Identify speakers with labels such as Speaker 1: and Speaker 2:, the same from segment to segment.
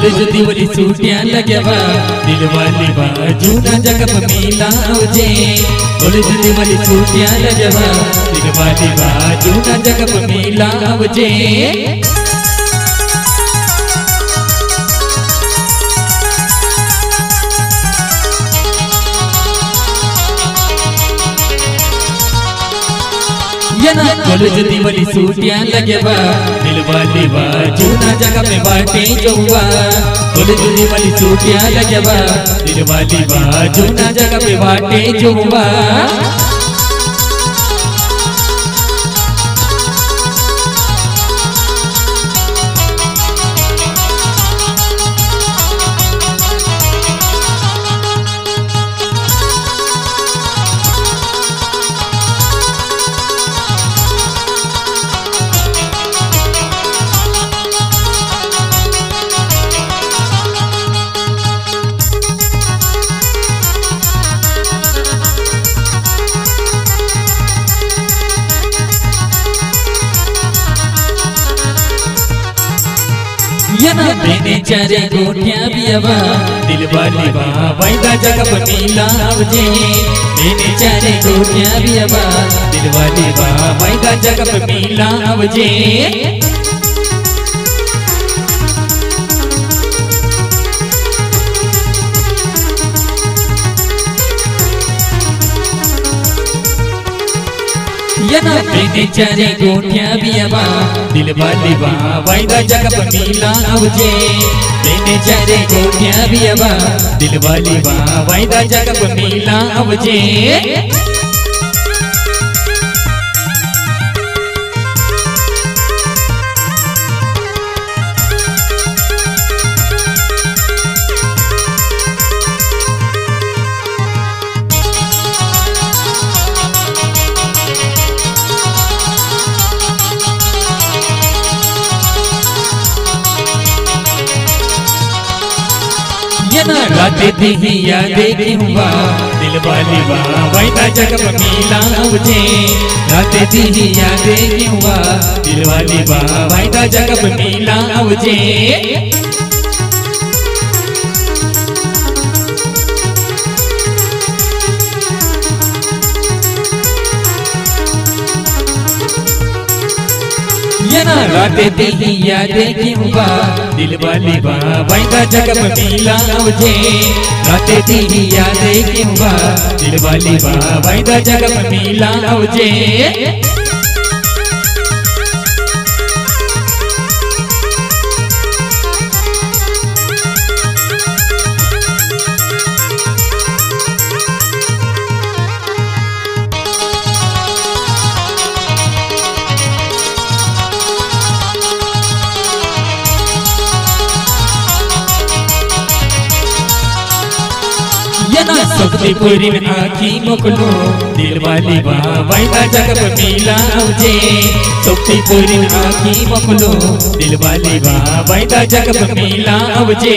Speaker 1: College दिवली छुट्टियां लगेवा दिलवाली बाजू ना जगह मिला जे। कॉलेज दिवली छुट्टियां लगेवा दिलवाली बाजू ना जगह मिला जे। कॉलेज दिवली छुट्टियां लगेवा दिलवाली बाजू ना जगह में बाटे जौवा। कॉलेज दिवली छुट्टियां लगेवा दिलवाली बाजू ना जगह में बाटे जौवा। मैंने चारे गोटियां भी अबा दिलवाली वाइदा जगह मिला जे। मैंने चारे गोटियां भी अबा दिलवाली वाइदा जगह मिला जे। मैंने चारे गोटियां भी अबा दिलवाली वाइदा जगह मिला जे। मैंने चारे गोटियां भी अबा दिलवाली वाइदा जगह मिला जे। राते दी यादें की हुआ दिलवाली वाइदा जगह मिला जे। राते दी यादें की हुआ दिलवाली वाइदा जगह मिला जे। राते दी यादें की हुआ दिलवाली वाइदा जगह मिला जे। राते दी यादें की हुआ दिलवाली वाइदा जगह मिला जे। सबसे पूरी में आँखी मोकलो दिलवाली वाइदा जगह मिला जे। सबसे पूरी में आँखी मोकलो दिलवाली वाइदा जगह मिला जे।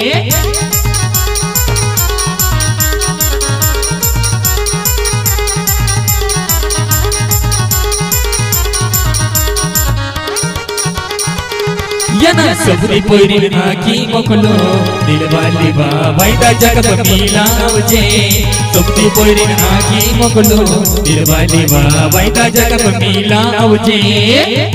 Speaker 1: सबरी पूरी में आँखी मोकलो दिलवाली वाइदा जगह मिला जे। सबरी पूरी में आँखी मोकलो दिलवाली वाइदा जगह मिला जे।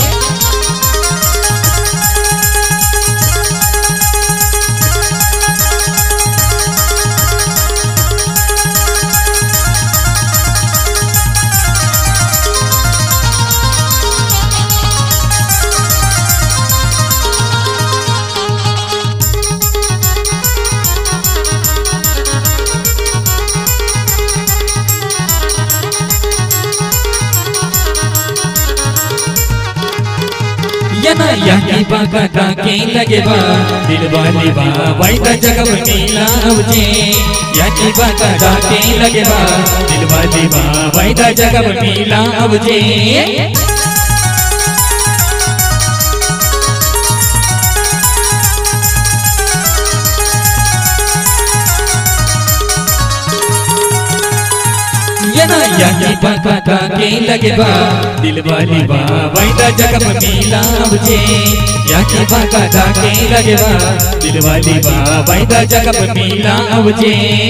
Speaker 1: यही बाका डाके लगेवा दिलवाली वाइदा जगह मिला जे। यही बाका डाके लगेवा दिलवाली वाइदा जगह मिला जे। याकी पका के लगे बा दिल वाली बा वैदा जगह मिला मुझे याकी पका के लगे बा दिल वाली बा वैदा जगह मिला मुझे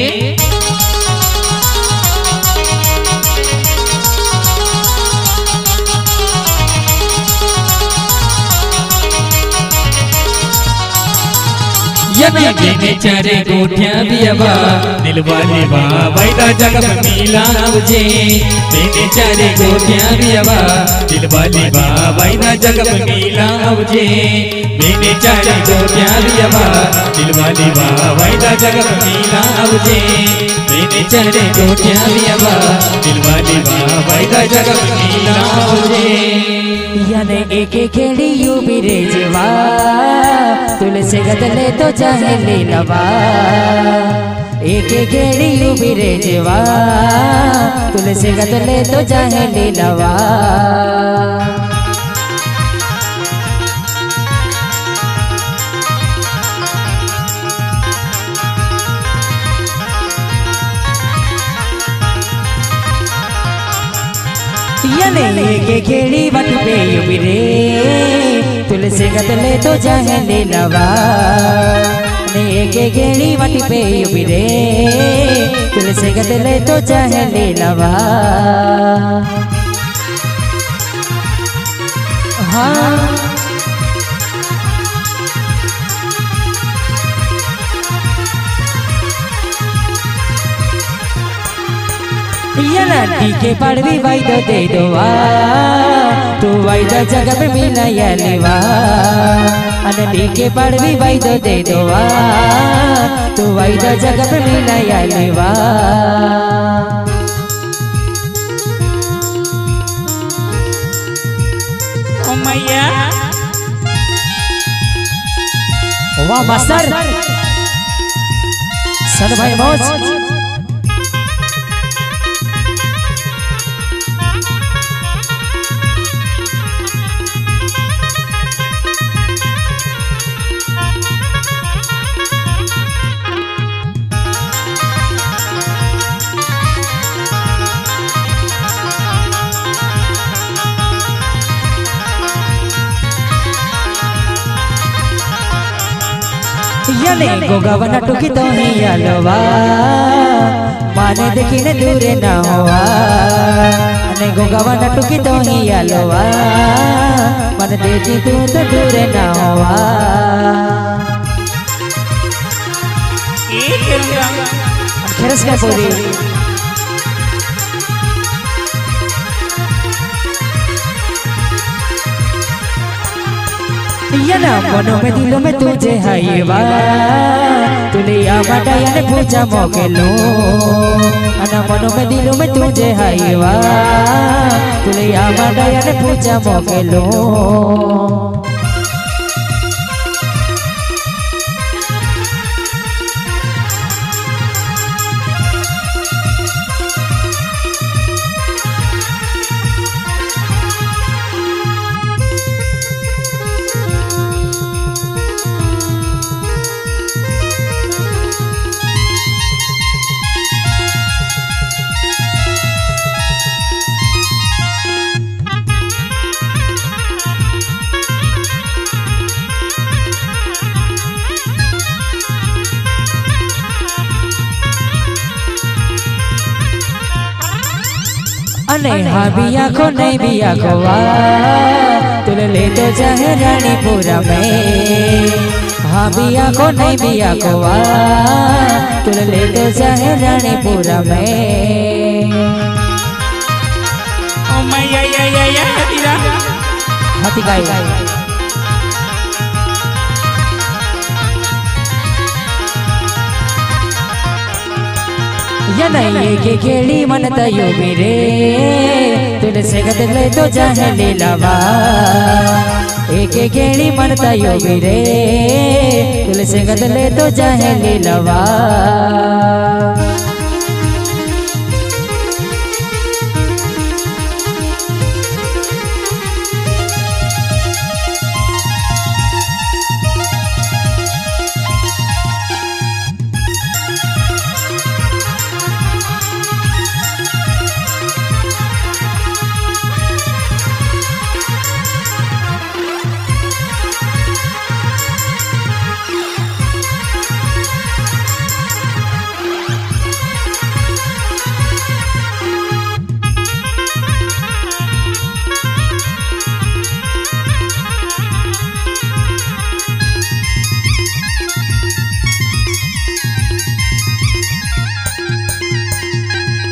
Speaker 1: ये चारे गोठिया दियाबा दिल वाली बा वैदा जगह मिला मुझे मेरे चारे गोठिया दियाबा दिल वाली बा वैदा जगह मिला मुझे मेरे चारे गोठिया दियाबा दिल वाली बा वैदा जगह मिला मुझे मेरे चारे गोठिया दियाबा दिल वाली बा वैदा जगह मिला मुझे
Speaker 2: याने एक खेड़ी यू भी रेजवा तुलसे गदले तो चाहे ले लवा एक खेड़ी यू भी रेजवा तुलसे गदले तो चाहे ले लवा के खेड़ी बट पे रे तुलसे गदले तो चाहे ले लवा के खेड़ी बट पे रे तुलसे गदले तो चाहे ले लवा हाँ के पड़वी वाइदा दे दोवा तू वाइदा जगह में मिला या लेवा अनटी के पड़वी वाइदा दे दोवा तू वाइदा जगह में मिला या लेवा ओ मैया वाह मास्टर सर भाई मौज गोगावना टुकी तो ही यालवा माने देखी ने दूरे ना हुआ अने गोगावना टुकी तो ही यालवा माने देखी तू तो दूरे ना हुआ खेरस का पूरी ना मनो में दिलों में तुझे हाईवा तुलिया मटाया ने पूछा मोकेलो अना मनो में दिलों में तुझे हाईवा तुलिया मटाया ने पूछा मोकेलो अने हाँ बिया को नहीं बिया को तुले ले तो चाहे रानीपुरा में हाँ बिया को नहीं बिया को तुले ले तो चाहे रानीपुरा में ओ मैया या हाथी गाय ये के खेड़ी मन तयो मेरे तुलसे गदले तो चाहे ले लवा एक खेड़ी मन तयो मेरे तुलसे गदले तो चाहे ले लवा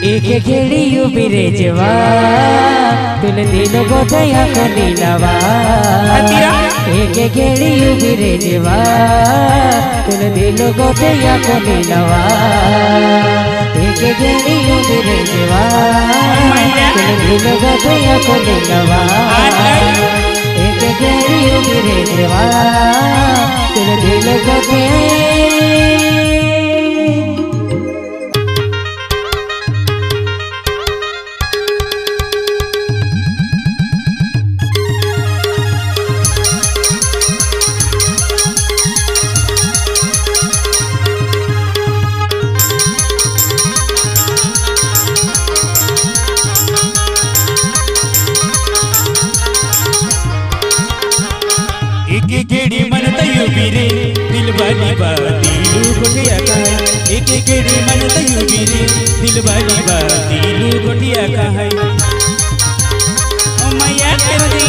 Speaker 2: एक खेड़ी उबिरे जवा तुल दिल गोथया को नीलावा एक खेड़ी उबिरे जवा तुल दिल गोथया को नीलावा एक खेड़ी उबिरे जवा तुल दिल गोथया को नीलावा एक खेड़ी उबिरे जवा तुल दिल गोथया
Speaker 1: एक गेड़ी मन तयु बिरे दिल वाली बात दिलू गोटिया का है एक गेड़ी मन तयु बिरे दिल वाली बात दिलू गोटिया का है ओ मैया तेरे दी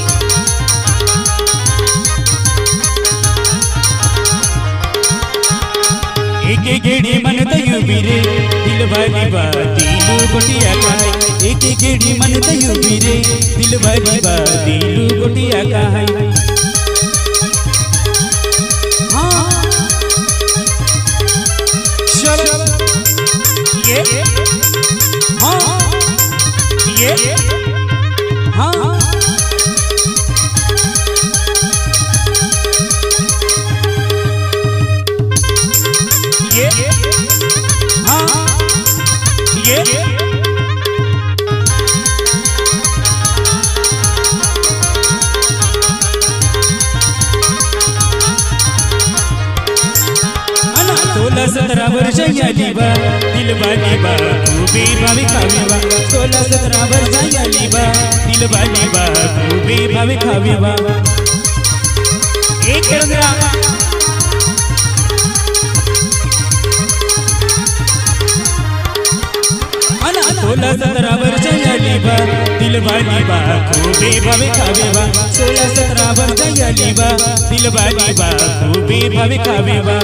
Speaker 1: एक गेड़ी मन तयु बिरे दिल वाली बात दिलू गोटिया का है एक गेड़ी मन तयु बिरे दिल वाली बात दिलू गोटिया का है सोलह 17 वर्ष यालीबा दिल वाली बा खूबी भावी खावीबा 16 17 वर्ष यालीबा दिल वाली बा खूबी भावी खावीबा एक रंगरा अना 16 17 वर्ष यालीबा दिल वाली बा खूबी भावी खावीबा 16 17 वर्ष यालीबा दिल वाली बा खूबी भावी खावीबा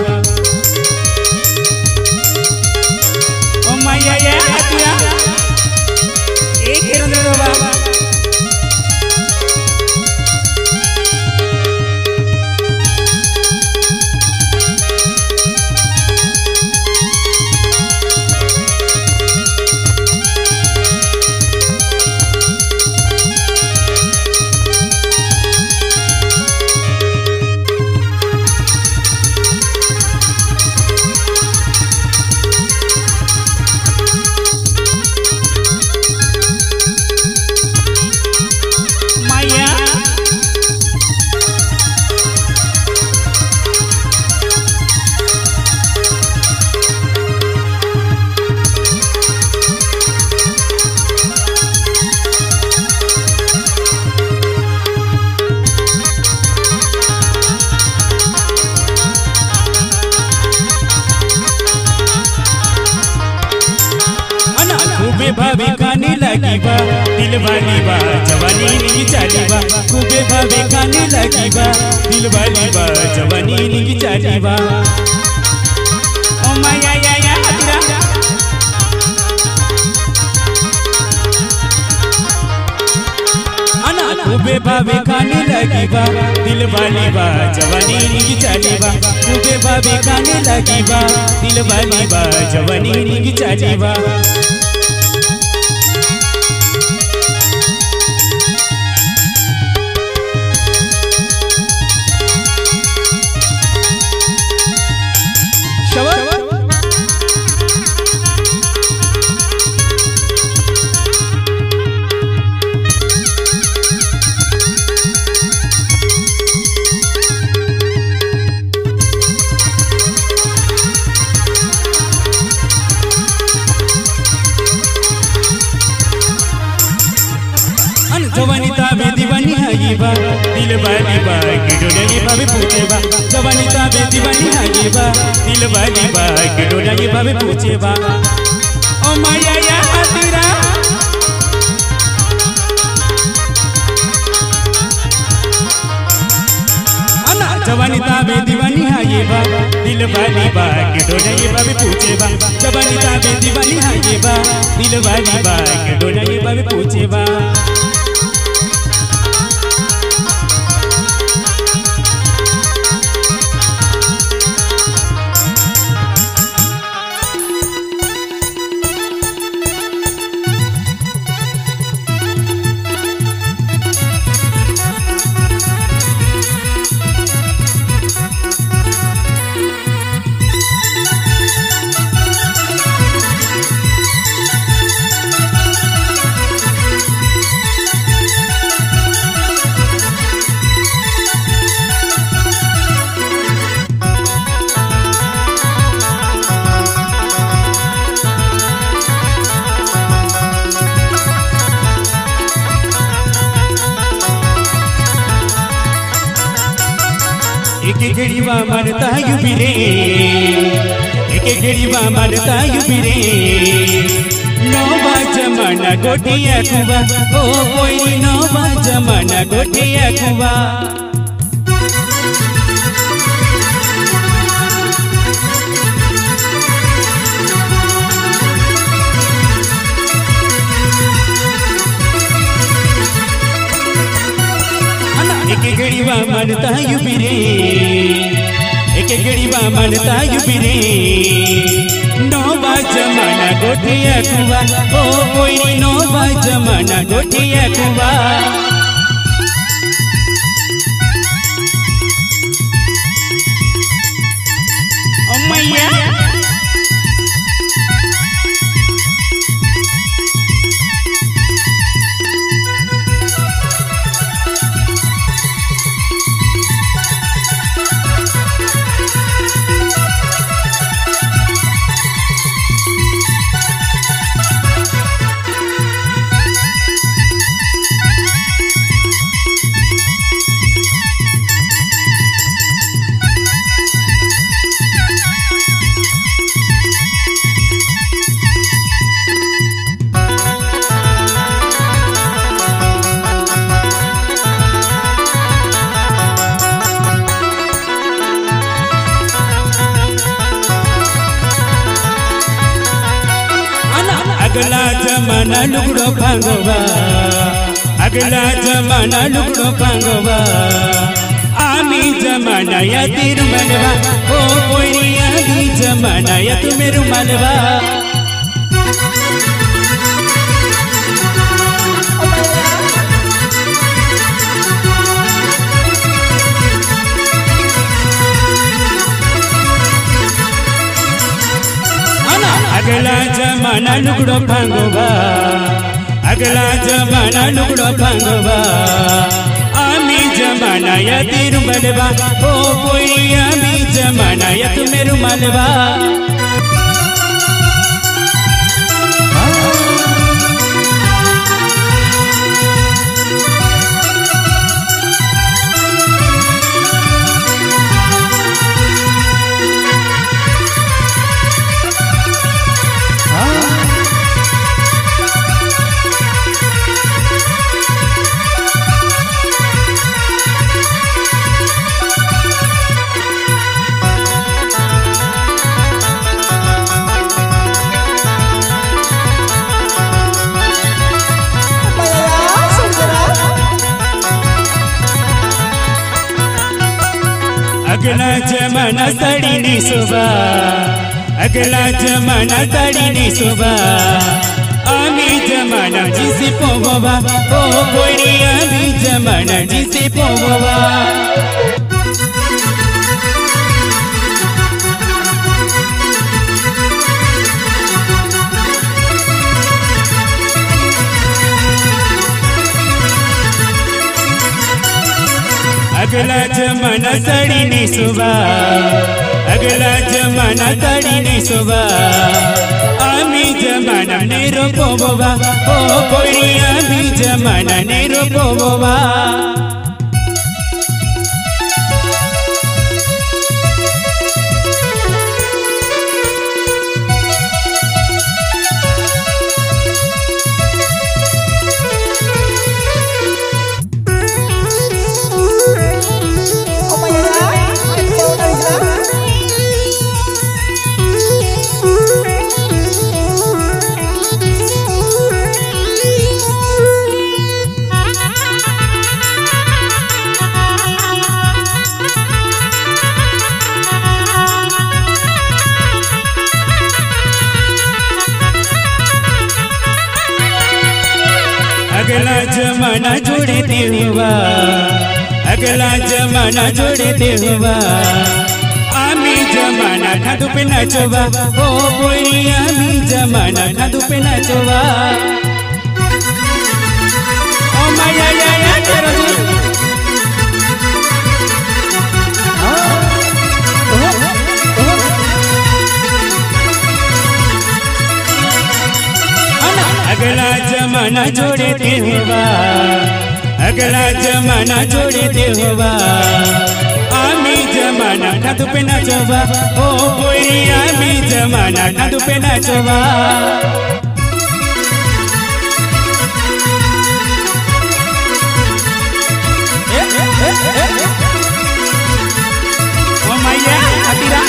Speaker 1: माया या हतिया एक रंगरो बाबा खूबे भावे खाने लगी बा दिल वाली बा जवानी निगी चाली बा खूबे भावे खाने लगी बा दिल वाली बा जवानी निगी चाली बा ओ माया या हतिरा अना खूबे भावे खाने लगी बा दिल वाली बा जवानी निगी चाली बा खूबे भावे खाने लगी बा दिल वाली बा जवानी निगी चाली बा जवानी ताबे दीवानी है बा दिल वाली बा गिडोली भावे पूछे बा जवानी ताबे दीवानी है बा दिल वाली बा गिडोली भावे पूछे बा ओ माया या हतिरा
Speaker 3: जवानी ताबे दीवानी हाँ ये बा दिल वाली बा के डोला ये बाबे पूछे बा जवानी ताबे दीवानी हाँ ये बा दिल वाली बा के डोला ये बाबे पूछे बा एक घड़ीवा मारता युबी रे एक घड़ीवा मारता युबी रे नौवा जमाना गोटिया कुबा ओ कोई नौवा जमाना गोटिया कुबा एक घड़ीवा मानता युबी रे एक घड़ीवा मानता युबी रे नौवा जमाना गोटिया कुबा ओ कोई नौवा जमाना गोटिया कुबा ओ मैया अगला जमाना लुगड़ो भांगोबा अगला जमाना लुगड़ो भांगोबा आमी जमाना या तेरू मनवा ओ कोई आमी जमाना या तू मेरू मनवा अगला जमाना लुगड़ो भांगोबा अगला जमाना लुगड़ो भांगोबा आमी जमाना या तेरू मनवा ओ कोई आमी जमाना या तू मेरू मनवा अगला जमाना सड़ी नहीं सुबा अगला जमाना सड़ी नहीं सुबा आमी जमाना जिसे पोगोबा ओ कोई आमी जमाना जिसे पोगोबा अगला जमाना सड़ी नहीं सुबा अगला जमाना सड़ी नहीं सुबा आमी जमाना नेरो पोबोबा ओ कोई आमी जमाना नेरो पोबोबा जमाना जोड़ते हुआ अगला जमाना जोड़ते हुआ आमी जमाना खादू पे नाचोवा ओ पोरी आमी जमाना खादू पे नाचोवा ओ माया या या तेरा अगला जमाना जोड़ते हुआ अगला जमाना जोड़ते हुआ आमी जमाना खादू पे नाचोवा ओ कोई आमी जमाना खादू पे नाचोवा ओ मैया अतिरा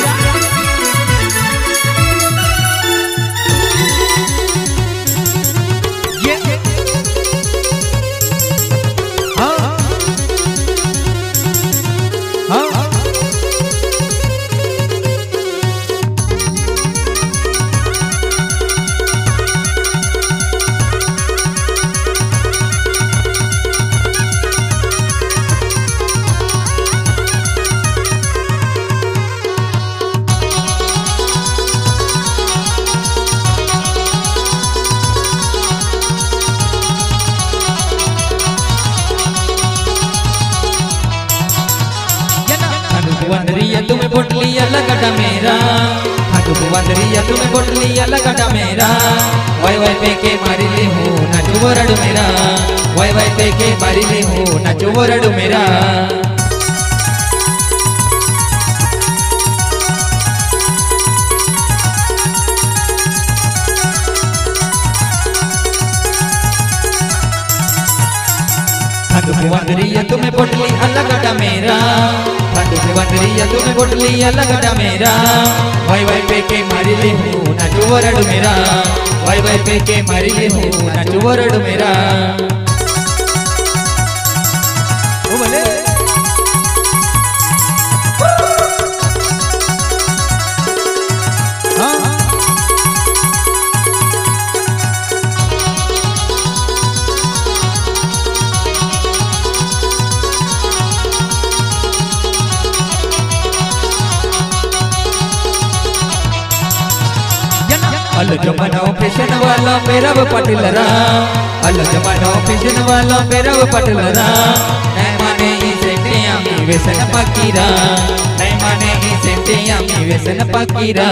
Speaker 1: वंदरिया तुम्हें बोटलिया लगटा मेरा हाथों वंदरिया तुम्हें बोटलिया लगटा मेरा वाई वाई पे के मारी ले हूँ नाचो वरडू मेरा वाई वाई पे के मारी ले हूँ नाचो वरडू मेरा वंदरिया तुम्हें बोटली लगटा मेरा वंदरिया तुम्हें बोटली लगटा मेरा वाई वाई पे के मारी ले हूँ नाचो वरडू मेरा वाई वाई पे के मारी ले हूँ नाचो वरडू मेरा ओ भले अल जमाना फैशन वाला मेरा वो पटलरा अल जमाना फैशन वाला मेरा वो पटलरा नहीं माने ही सेंटे आमी व्यसन पकीरा नहीं माने ही सेंटे आमी व्यसन पकीरा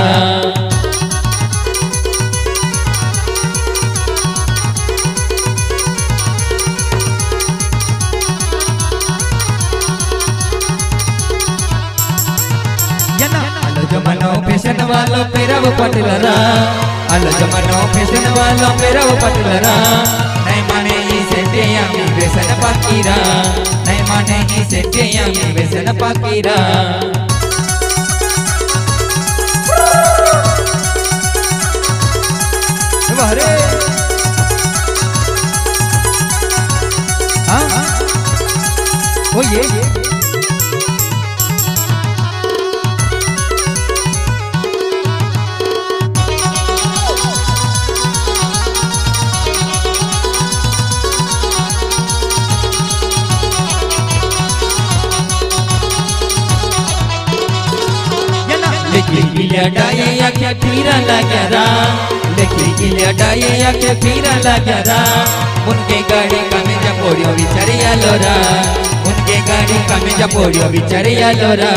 Speaker 1: जमाना फैशन वाला मेरा वो पटलरा अल जमाना फैशन वाला मेरा वो पटलरा नहीं माने ही सेंटे आमी व्यसन पकीरा नहीं माने ही सेंटे आमी व्यसन पकीरा
Speaker 2: अरे हाँ वो ये
Speaker 1: गिलिया डाये आखे पीरा लगरा लेके गिलिया डाये आखे पीरा लगरा उनके गाड़ी कमे जा पोड़ियो विचारिया लोरा उनके गाड़ी कमे जा पोड़ियो विचारिया लोरा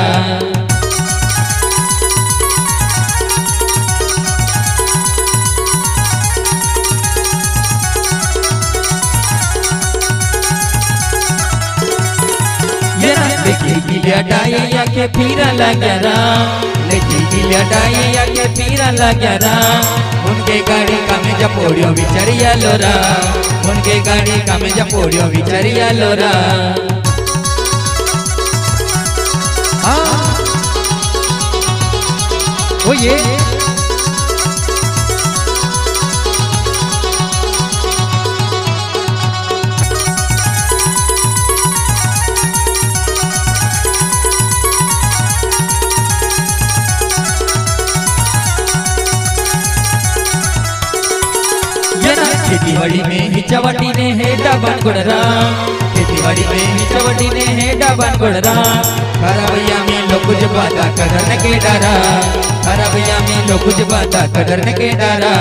Speaker 1: लेके गिलिया डाये आखे पीरा लगरा लेके गिलिया डाये आखे पीरा लगरा उनके गाड़ी कमे जा पोड़ियो विचारिया लोरा उनके गाड़ी कमे जा पोड़ियो विचारिया लोरा
Speaker 2: ओ ये
Speaker 1: खेती बाड़ी में ही चवटी ने है डबन गुड़रा, खेती बाड़ी में ही चवटी ने है डबन गुड़रा। खरा भैया में लोग कुछ बाता करने के डरा, खरा भैया में लोग कुछ बाता करने के डरा।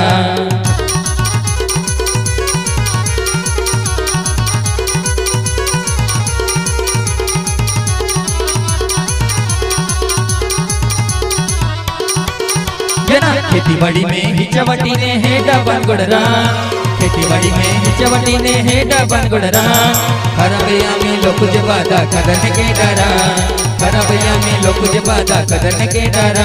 Speaker 1: खेती बाड़ी में ही चवटी ने है डबन गुड़रा, खेती बाड़ी में ही चवटी ने है डबन गुड़रा। खरा भैया में लोग कुछ बाता करने के डरा, खरा भैया में लोग कुछ बाता करने के डरा।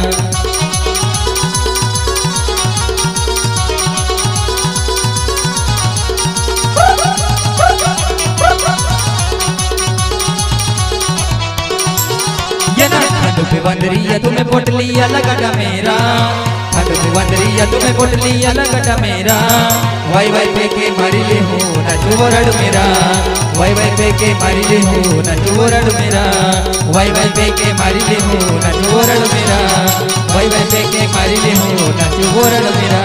Speaker 1: बंदरिया तुम्हें पोटलिया लगटा मेरा, खंडू पे बंदरिया तुम्हें पोटलिया लगटा मेरा। वाई वाई पे के मारी ले हो न चुवरड़ मेरा, वाई वाई पे के मारी ले हो न चुवरड़ मेरा, वाई वाई पे के मारी ले हो न चुवरड़ मेरा, वाई वाई पे के मारी ले हो न चुवरड़ मेरा।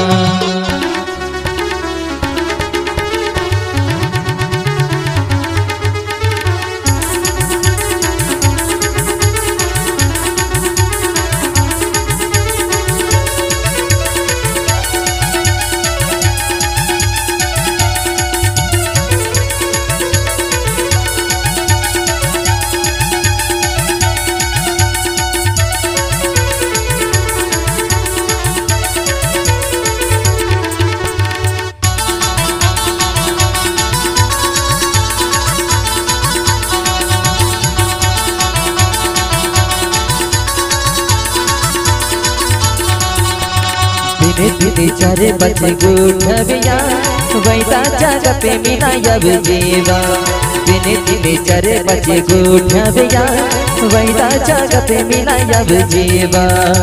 Speaker 2: दिने चारे बचे गुठबिया वैता जग पे मिला अब जीवा। दिने दिने चारे बचे गुठबिया वैता जग पे मिला अब जीवा।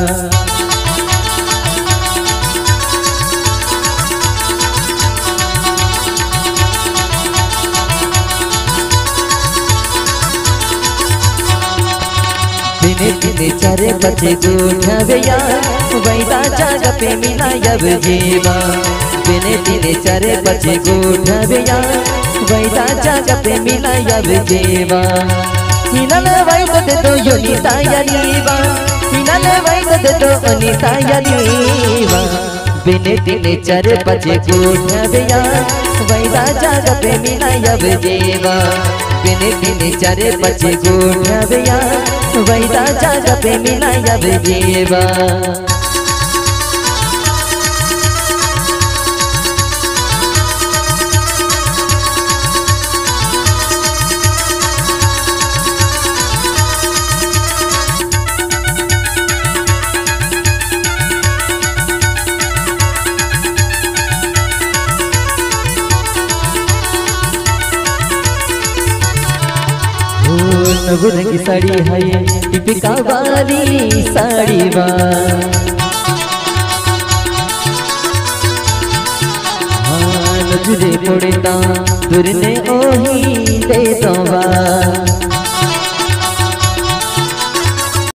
Speaker 2: दिने दिने चारे बचे गुठबिया वैता जग पे मिला अब जीवा। दिने दिने चारे बचे गुठबिया वैता जग पे मिला अब जीवा। हिनल वैद दो योनिता यलीवा, हिनल वैद दो अनिता यलीवा। दिने दिने चारे बचे गुठबिया वैता जग पे मिला अब जीवा। दिने दिने चारे बचे गुठबिया वैता जग पे मिला अब जीवा। नगुर की साड़ी है टिपिका वाली साड़ी बा। नजरे पड़ता तुरने ओही दे दो बा।